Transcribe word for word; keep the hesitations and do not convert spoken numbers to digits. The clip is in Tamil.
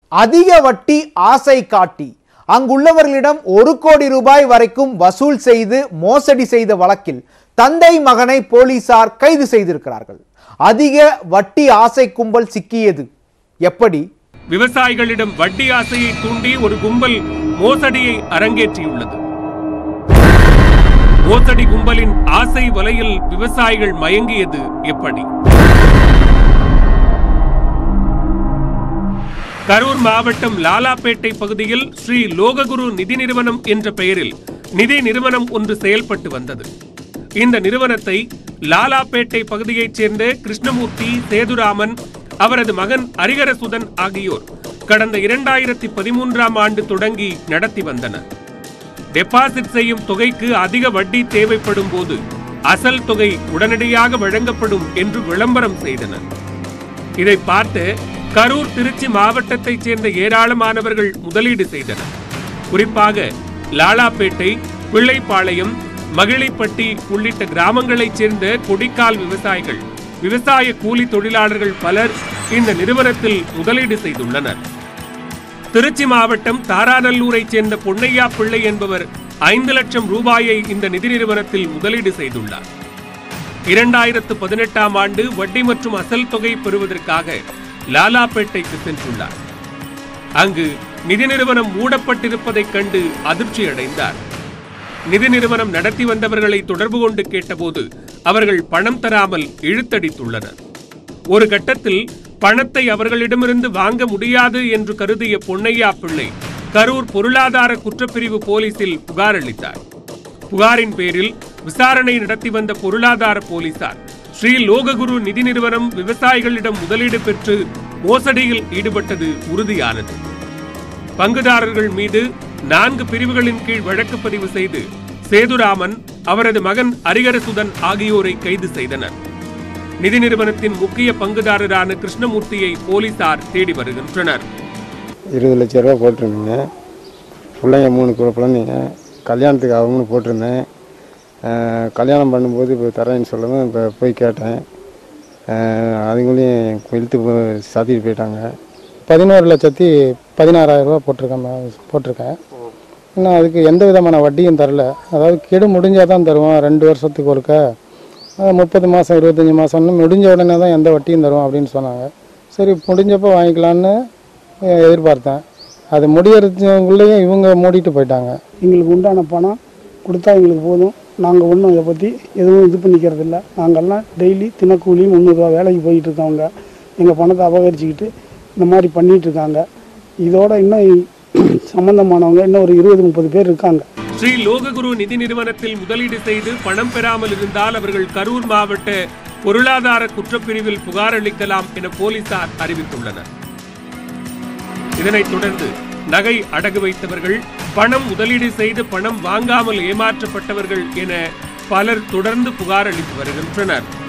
அதிக வட்டி ஆசை காட்டி அங்குள்ளவர்களிடம் ஒரு கோடி ரூபாய் வரைக்கும் வசூல் செய்து மோசடி செய்த வழக்கில் தந்தை மகனை போலீசார் கைது செய்திருக்கிறார்கள். அதிக வட்டி ஆசை கும்பல் சிக்கியது எப்படி? விவசாயிகளிடம் வட்டி ஆசையை தூண்டி ஒரு கும்பல் மோசடியை அரங்கேற்றியுள்ளது. மோசடி கும்பலின் ஆசை வலையில் விவசாயிகள் மயங்கியது எப்படி? கரூர் மாவட்டம் லாலாப்பேட்டை பகுதியில் ஸ்ரீ லோககுரு நிதி நிறுவனம் என்ற பெயரில் நிதி நிறுவனம் ஒன்று செயல்பட்டு வந்தது. இந்த நிறுவனத்தை லாலாப்பேட்டை பகுதியைச் சேர்ந்த கிருஷ்ணமூர்த்தி, சேதுராமன், அவரது மகன் ஹரிகரசுதன் ஆகியோர் கடந்த இரண்டாயிரத்தி பதிமூன்றாம் ஆண்டு தொடங்கி நடத்தி வந்தனர். டெபாசிட் செய்யும் தொகைக்கு அதிக வட்டி தேவைப்படும் போது அசல் தொகை உடனடியாக வழங்கப்படும் என்று விளம்பரம் செய்தனர். இதை பார்த்து கரூர், திருச்சி மாவட்டத்தைச் சேர்ந்த ஏராளமானவர்கள் முதலீடு செய்தனர். குறிப்பாக லாலாப்பேட்டை, பிள்ளைப்பாளையம், மகிழிப்பட்டி உள்ளிட்ட கிராமங்களைச் சேர்ந்த கொடிக்கால் விவசாயிகள், விவசாய கூலி தொழிலாளர்கள் பலர் இந்த நிறுவனத்தில் முதலீடு செய்துள்ளனர். திருச்சி மாவட்டம் தாராநல்லூரைச் சேர்ந்த பொன்னையா பிள்ளை என்பவர் ஐந்து லட்சம் ரூபாயை இந்த நிதி நிறுவனத்தில் முதலீடு செய்துள்ளார். இரண்டாயிரத்து பதினெட்டாம் ஆண்டு வட்டி மற்றும் அசல் தொகை பெறுவதற்காக லாலாப்பேட்டைக்கு சென்றுள்ளார். அங்கு நிதி நிறுவனம் மூடப்பட்டிருப்பதைக் கண்டு அதிர்ச்சி அடைந்தார். நிதி நிறுவனம் நடத்தி வந்தவர்களை தொடர்பு கொண்டு கேட்டபோது அவர்கள் பணம் தராமல் இழுத்தடித்துள்ளனர். ஒரு கட்டத்தில் பணத்தை அவர்களிடமிருந்து வாங்க முடியாது என்று கருதிய பொன்னையா பிள்ளை கரூர் பொருளாதார குற்றப்பிரிவு போலீசில் புகார் அளித்தார். புகாரின் பேரில் விசாரணை நடத்தி வந்த பொருளாதார போலீசார் ஸ்ரீ லோககுரு நிதி நிறுவனம் விவசாயிகளிடம் முதலீடு பெற்று மோசடியில் ஈடுபட்டது உறுதியானது. பங்குதாரர்கள் மீது நான்கு பிரிவுகளின் கீழ் வழக்கு பதிவு செய்து சேதுராமன், அவரது மகன் ஹரிகரசுதன் ஆகியோரை கைது செய்தனர். நிதி நிறுவனத்தின் முக்கிய பங்குதாரரான கிருஷ்ணமூர்த்தியை போலீசார் தேடி வருகின்றனர். இருபது லட்சம் ரூபா போட்டிருந்தீங்க, பிள்ளைங்க மூணு குழந்தைங்க, கல்யாணத்துக்கு அவங்கன்னு போட்டிருந்தேன். கல்யாணம் பண்ணும்போது இப்போ தரேன்னு சொல்லவும் இப்போ போய் கேட்டேன். அதுங்களையும் இழுத்து சாத்திட்டு போயிட்டாங்க. பதினோரு லட்சத்தி பதினாறாயிரம் ரூபா போட்டிருக்கேன் போட்டிருக்கேன் இன்னும் அதுக்கு எந்த விதமான வட்டியும் தரல. அதாவது கெடு முடிஞ்சால் தான் தருவோம், ரெண்டு வருஷத்துக்கு ஒருக்க முப்பது மாதம் இருபத்தஞ்சி மாதம்னு முடிஞ்ச உடனே தான் எந்த வட்டியும் தருவோம் அப்படின்னு சொன்னாங்க. சரி, முடிஞ்சப்போ வாங்கிக்கலான்னு எதிர்பார்த்தேன். அது முடியறதுக்குள்ளேயும் இவங்க மூடிட்டு போயிட்டாங்க. எங்களுக்கு உண்டான பணம் கொடுத்தா எங்களுக்கு போதும், நாங்கள் ஒன்றும் இதை பற்றி எதுவும் இது பண்ணிக்கிறது இல்லை. நாங்கள்லாம் டெய்லி தினக்கூலி முந்நூறுரூவா வேலைக்கு போயிட்டு இருக்கவங்க எங்கள் பணத்தை அபகரிச்சுக்கிட்டு இந்த மாதிரி பண்ணிட்டு இருக்காங்க. இதோட இன்னும் சம்பந்தமானவங்க இன்னும் ஒரு இருபது முப்பது பேர் இருக்காங்க. ஸ்ரீ லோககுரு நிதி நிறுவனத்தில் முதலீடு செய்து பணம் பெறாமல் இருந்தால் அவர்கள் கரூர் மாவட்ட பொருளாதார குற்றப்பிரிவில் புகார் அளிக்கலாம் என போலீசார் அறிவித்துள்ளனர். இதனைத் தொடர்ந்து நகை அடகு வைத்தவர்கள், பணம் முதலீடு செய்து பணம் வாங்காமல் ஏமாற்றப்பட்டவர்கள் என பலர் தொடர்ந்து புகார் அளித்து வருகின்றனர்.